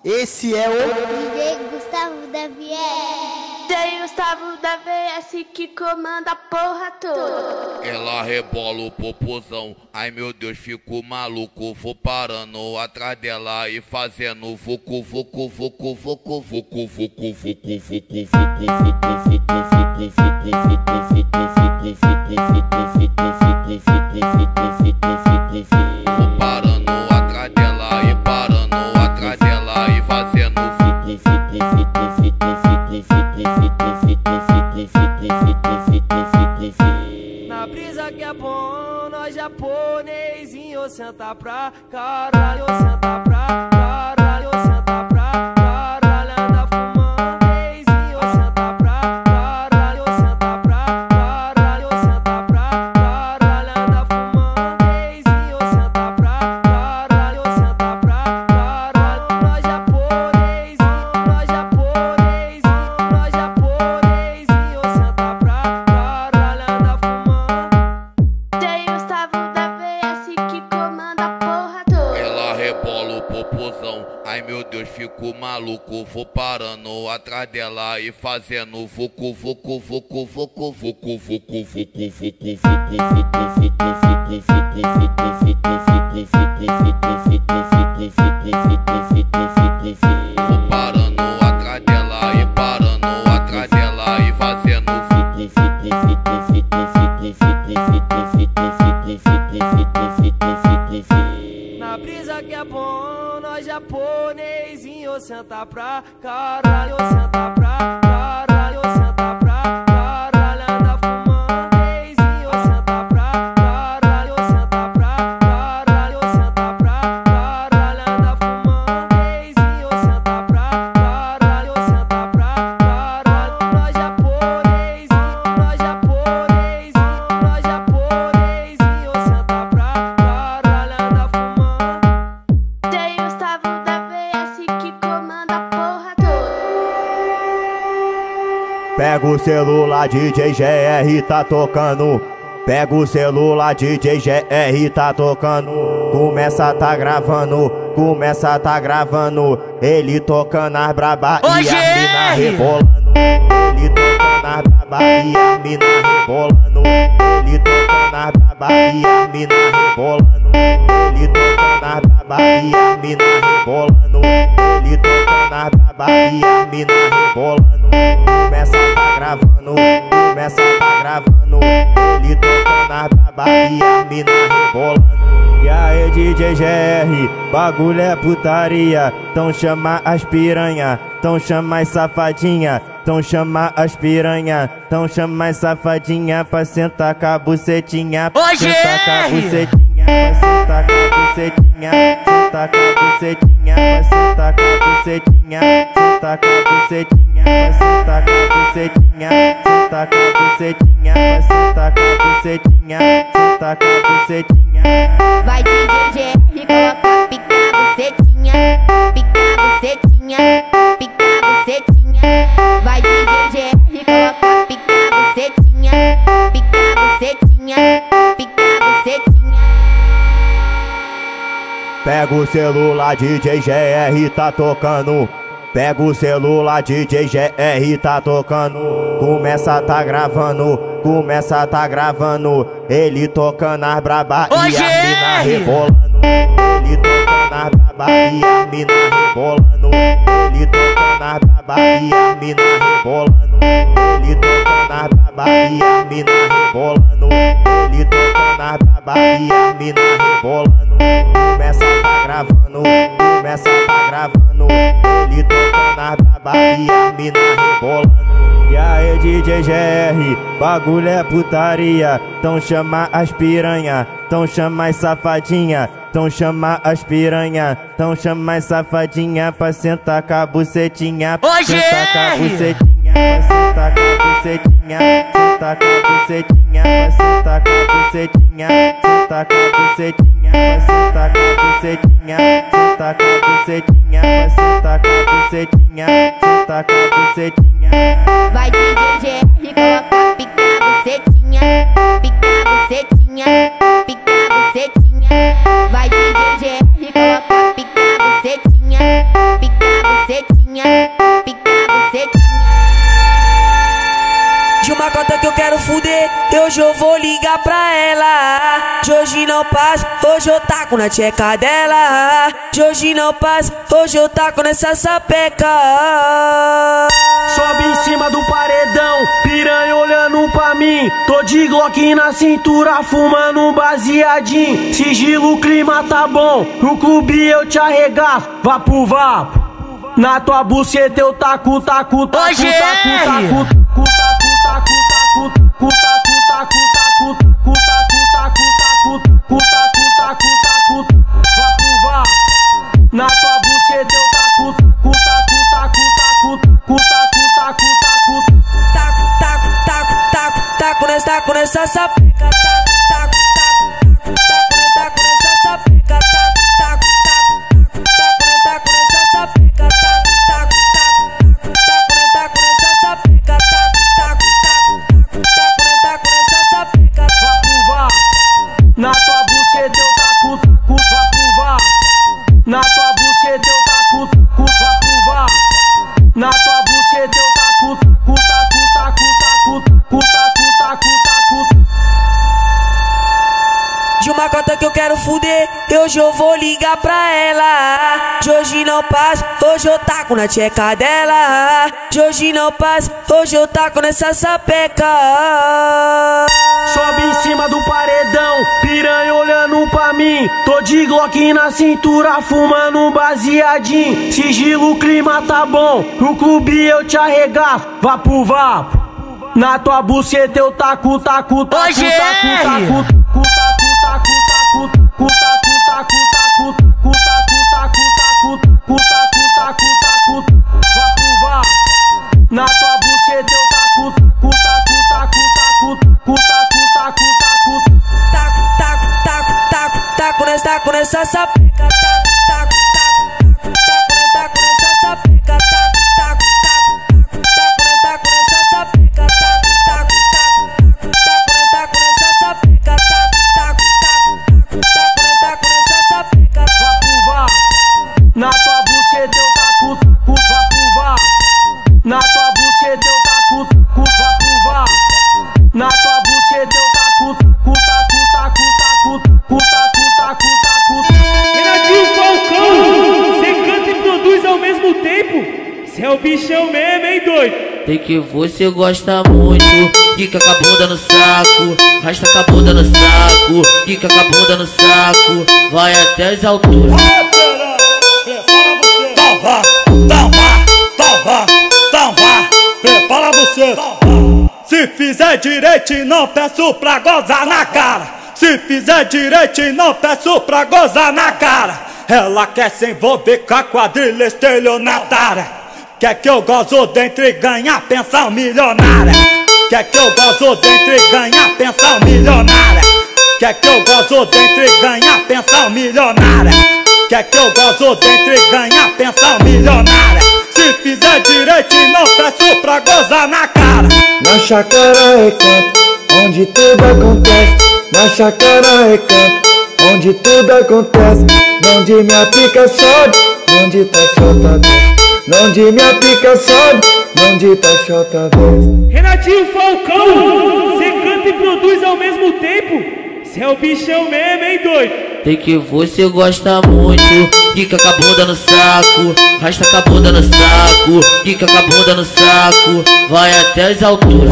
Esse é o DJ Gustavo da VS. DJ Gustavo da VS que comanda a porra toda. Ela rebola o popozão, ai meu Deus, fico maluco. Vou parando atrás dela e fazendo vucu, vucu, vucu, vucu, vucu, vucu, vucu, vucu, vou parando atrás dela e parando atrás dela e fazendo na brisa que é bom, nós japonesinho senta pra caralho, senta pra caralho, senta pra caralho, anda fumando, neizinho senta pra caralho, senta pra caralho, senta pra caralho, anda fumando, neizinho senta pra caralho, senta pra caralho, nós japonesinho, nós japonesinho, nós japonesinho senta pra caralho, anda fumando. DJ Gustavo da VS que comanda a porra toda. ela rebola o popozão, ai meu Deus, fico maluco. Vou parando atrás dela e fazendo vucu, vucu, vucu, vucu, vucu, vucu, vucu, vucu, vou parando atrás dela e parando atrás dela e fazendo na brisa que é bom, nós japonesinho senta pra caralho, senta pra caralho, senta pra caralho, anda fumando, neizinho senta pra caralho, senta pra caralho, senta pra caralho, anda fumando, neizinho senta pra caralho, senta pra caralho, nós japonesinho, nós japonesinho, nós japonesinho senta pra caralho, anda fumando. DJ Gustavo da VS que comanda a porra toda. Pega o celular, DJ GR tá tocando. Pega o celular, DJ GR tá tocando. Começa tá gravando, começa tá gravando. Ele tocando as braba e a mina rebolando. Ele tocando as braba e a mina rebolando. Ele tocando as braba e a mina rebolando. Ele tocando as braba e a mina rebolando. Ele tocando as braba e a mina rebolando. Começa tá gravando, começa tá gravando. Ele tocando as braba e a mina rebolando. E aí DJ GR, bagulho é putaria. Então chama as piranha, então chama as safadinha. Então chama as piranha, então chama as safadinha pra sentar com a bucetinha. Sentar com a bucetinha, pra sentar com a bucetinha. Sentar com a bucetinha, pra sentar com a bucetinha. Sentar com a bucetinha, pra sentar com a bucetinha. Sentar com a bucetinha, pra sentar com a bucetinha. Sentar com a bucetinha. Vai DJ GR, coloca pica na bucetinha, pica na bucetinha, pica na bucetinha. Vai DJ GR, coloca pica na bucetinha, pica na bucetinha, pica na bucetinha. Pega o celular, DJ GR tá tocando. Pega o celular, DJ GR tá tocando. Começa tá gravando, começa tá gravando. Ele tocando as braba e a mina rebolando. Ele tocando as braba e a mina rebolando. Ele tocando as braba e a mina rebolando. Ele tocando as braba e a mina rebolando. Ele tocando as braba e a mina rebolando. Começa tá gravando, começa tá gravando. Ele tocando as braba e a mina rebolando. E aí DJ GR, bagulho é putaria. Então chama as piranha, então chama as safadinha. Então chama as piranha, então chama as safadinha pra sentar com a bucetinha. Sentar com a bucetinha, pra sentar com a bucetinha. Sentar com a bucetinha, pra sentar com a bucetinha. Sentar com a bucetinha, pra sentar com a bucetinha. Sentar com a bucetinha, pra sentar com a bucetinha. Sentar com a bucetinha. Vai DJ GR, coloca pica na bucetinha, pica na bucetinha, pica na bucetinha. Vai DJ GR, coloca pica na bucetinha, pica na bucetinha, pica na bucetinha. De uma cota que eu quero fuder, hoje eu vou ligar pra ela. De hoje não passa, hoje eu taco na tcheca dela. De hoje não passa, hoje eu taco nessa sapeca. Sobe em cima do paredão, piranha olhando pra mim. Tô de Glock na cintura, fumando um baseadinho. Sigilo, o clima tá bom, no clube eu te arregaço. Vapo, vapo, na tua buceta eu taco, taco, taco, taco, taco, taco. Na tua buceta eu taco, taco, taco, taco, taco, taco, taco, taco nessa sapeca, taco, taco, taco, taco nessa sapeca, taco, taco, taco, taco nessa sapeca, taco, taco, taco nessa sapeca, taco, taco, taco nessa sapeca. Vapo, vá, na tua buceta eu taco, vapo, vá, na tua buceta eu taco, vapo, vá, na tua buceta eu taco, taco, taco, taco, taco, taco. De uma cota que eu quero fuder, hoje eu vou ligar pra ela. De hoje não passa, hoje eu taco na tcheca dela. De hoje não passa, hoje eu taco nessa sapeca. Sobe em cima do paredão, piranha olhando pra mim. Tô de Glock na cintura, fumando um baseadinho. Sigilo, o clima tá bom, no clube eu te arregaço. Vapo, vapo, na tua buceta eu taco, taco, taco, taco, taco, na tua buceta eu taco, taco nessa sapeca, taco, taco, taco nessa sapeca, taco, taco, taco nessa sapeca, taco, taco, taco nessa sapeca, taco, taco, taco nessa sapeca. Vapo, vá, na tua buceta eu taco, vapo, vá, na tua buceta eu taco, vapo, vá, na tua buceta eu taco, taco. Renatinho Falcão, cê canta e produz ao mesmo tempo? Cê é o bichão mesmo, hein, doido? Sei que você gosta muito, quica com a bunda no saco, rasta com a bunda no saco, quica com a bunda no saco, vai até as alturas. Tamba, prepara você. Se fizer direito e não peço pra gozar na cara. Se fizer direito e não peço pra gozar na cara. Ela quer se envolver com a quadrilha estelionatária. Quer que eu gozo dentro e ganhar pensão milionária. Quer que eu gozo dentro e ganhar pensão milionária. Quer que eu gozo dentro e ganhar pensão milionária. Quer que eu gozo dentro e ganhar pensão milionária. Se fizer direito e não peço pra gozar na cara. Na chácara é canto, onde tudo acontece. Na chácara é canto, onde tudo acontece. Onde minha pica sobe, onde tá chota desce. Onde minha pica sobe, onde tá chota desce. Renatinho Falcão, cê canta e produz ao mesmo tempo? Cê é o bichão mesmo, hein, doido? Sei que você gosta muito, quica com a bunda no saco, rasta com a bunda no saco, quica com a bunda no saco, vai até as alturas.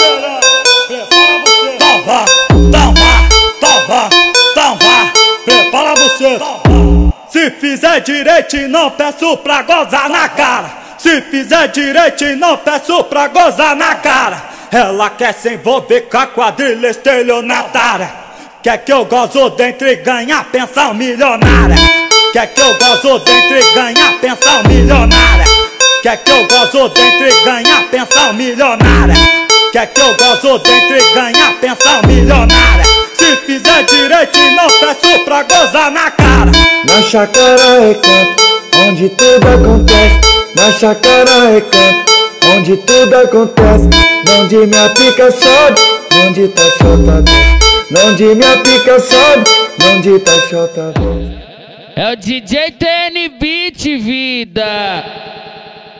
Tamba, prepara você. Se fizer direito e não peço pra gozar na cara. Se fizer direito e não peço pra gozar na cara. Ela quer se envolver com a quadrilha estelionatária. Quer que eu gozo dentro e ganhar pensão milionária. Quer que eu gozo dentro e ganhar pensão milionária. Quer que eu gozo dentro e ganhar pensão milionária. Quer que eu gozo dentro e ganhar pensão milionária. Se fizer direito e não peço pra gozar na cara. Na chácara é canto, onde tudo acontece. Na chácara é canto, onde tudo acontece. Onde minha pica sobe, onde tá chota desce. Onde minha pica sobe, onde tá chota desce. É o DJ TN Beat, vida.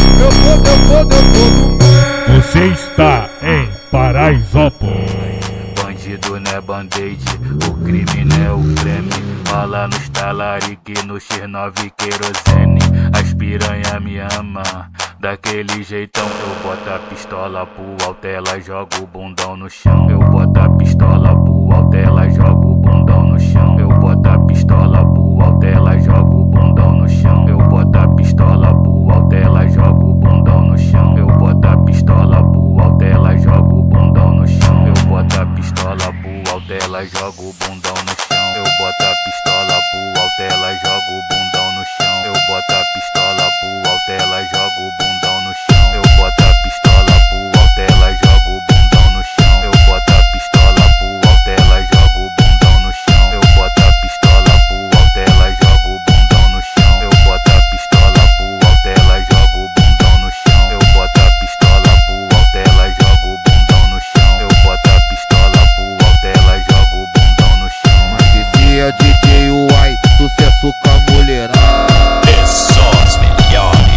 não é band-aid, o crime não é o creme. Fala nos talarique, no X9 querosene. As piranha me ama, daquele jeitão. Eu boto a pistola pro alto, ela joga o bundão no chão. Eu boto a pistola pro alto, ela joga o bundão no chão. Eu boto a pistola pro alto, ela joga o bundão no chão. Eu boto a pistola pro alto, ela joga o bundão no chão. Eu boto a pistola pro alto, ela joga o bundão no chão. Eu boto a pistola pro alto, ela joga o bundão no chão. Eu boto a pistola pro alto, ela joga o bundão no chão. Eu boto a pistola pro alto, ela joga o bundão no chão. Eu boto a pistola pro alto, ela joga o bundão no chão. Eu boto a pistola pro alto, ela joga o bundão no chão. Eu boto a pistola pro alto, ela joga o bundão no chão. Eu boto a pistola pro alto, ela joga o bundão no chão. Eu boto a pistola pro alto, ela joga o bundão no chão. Eu boto a pistola pro alto, ela joga o bundão no chão. Mas esse é DJ Uai, sucesso com a mulherada. É só as melhores.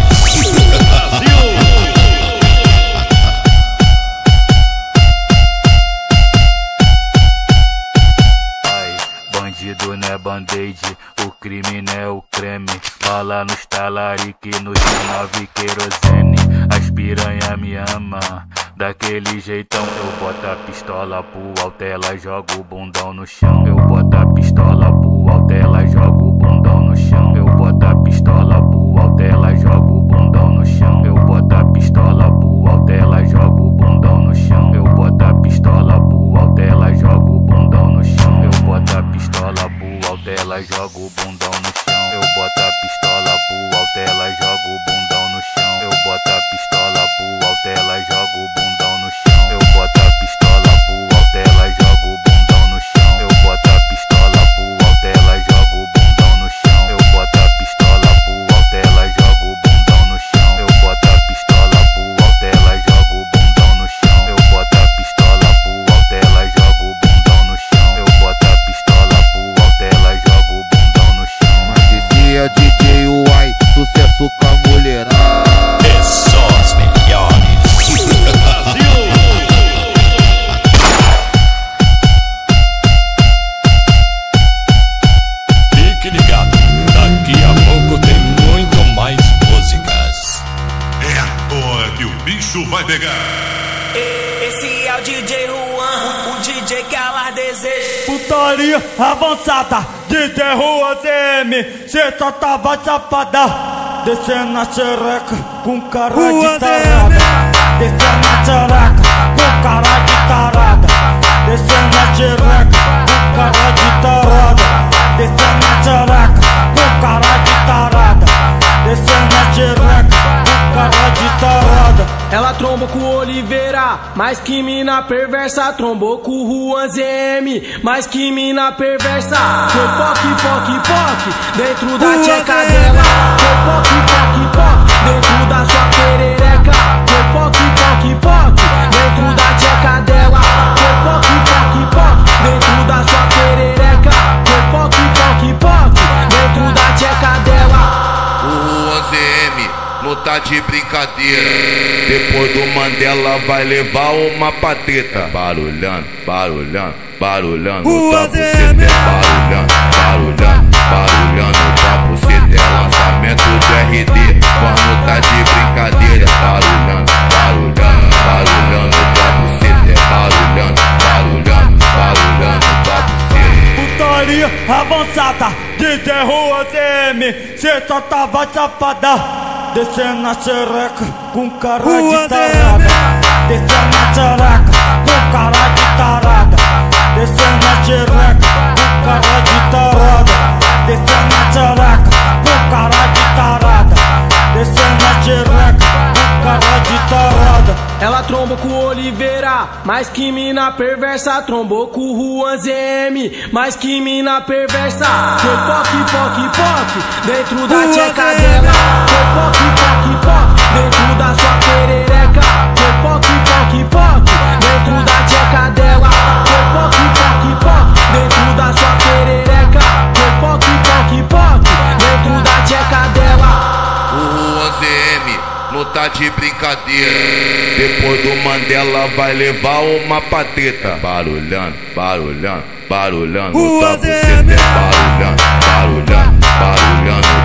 Bandido não é band-aid, o crime não é o creme. Fala nos talarique, no X9 querosene. As piranha me ama, daquele jeitão. Eu boto a pistola pro alto, ela joga o bundão no chão. Eu boto a pistola pro alto, ela joga o bundão no chão. Eu boto a pistola pro alto, ela joga o bundão no chão. Eu boto a pistola pro alto, ela joga o bundão no chão. Eu boto a pistola pro alto, ela joga o bundão no chão. Eu boto a pistola pro alto, ela joga o bundão no chão. Eu boto a pistola pro alto, ela joga o bundão no chão. Eu boto a pistola pro alto, ela joga o bundão no chão. Eu boto a pistola pro alto, ela joga o bundão no chão. Eu boto a pistola pro alto, ela joga o bundão no chão. Eu boto a pistola pro alto, ela joga o bundão no chão. Eu boto a pistola pro alto, ela joga o bundão no chão. Eu boto a pistola pro alto, ela joga o bundão no chão. Eu boto a pistola pro alto, ela joga o bundão no chão. Mas esse é DJ Uai, sucesso com a mulherada. É só as melhores. Fique ligado, daqui a pouco tem muito mais músicas. É agora que o bicho vai pegar. Esse é o DJ Juan, o DJ que ela deseja. Putaria avançada, DJ Juan ZM. Cê só tava safada, descendo a xereca com cara de tarada. Descendo a xereca com cara de tarada. Descendo a xereca com cara de tarada. Descendo a xereca com cara de tarada. Descendo a xereca com cara de tarada. Ela trombou com o Oliveira, mas que mina perversa. Trombou com o Juan ZM, mas que mina perversa. Foi poc, poc, poc dentro da tcheca dela. Foi poc, poc, poc dentro da sua perereca. Foi poc, poc, poc dentro da tcheca dela. Foi poc, poc, poc dentro da sua perereca. Foi poc, poc, poc dentro da tcheca dela. O Juan ZM não tá de brincadeira. Depois do Mandela vai levar uma pateta. Barulhando, barulhando, barulhando da buceta. Barulhando, barulhando, barulhando da buceta. É lançamento do RD, quando tá de brincadeira. Barulhando, barulhando, barulhando da buceta. Barulhando, barulhando, barulhando da buceta. Putaria avançada, DJ Juan ZM. Cê só tava safada, descendo a xereca com cara de tarada. Descendo a xereca com cara de tarada. Descendo a xereca com cara de tarada. Descendo a xereca com cara de tarada. Descendo a xereca com cara de tarada. Ela trombou com o Oliveira, mas que mina perversa. Trombou com o Juan ZM, mas que mina perversa. Foi poc, poc, poc dentro da tcheca dela. Foi poc, poc, poc dentro da sua perereca. Foi poc, poc, poc dentro da tcheca dela. Foi poc, poc, poc dentro da sua perereca. Foi poc, poc, poc dentro da tcheca dela. O Juan ZM não tá de brincadeira. Depois do Mandela vai levar uma pateta. Barulhando, barulhando, barulhando, tá buceta. Barulhando, barulhando, barulhando.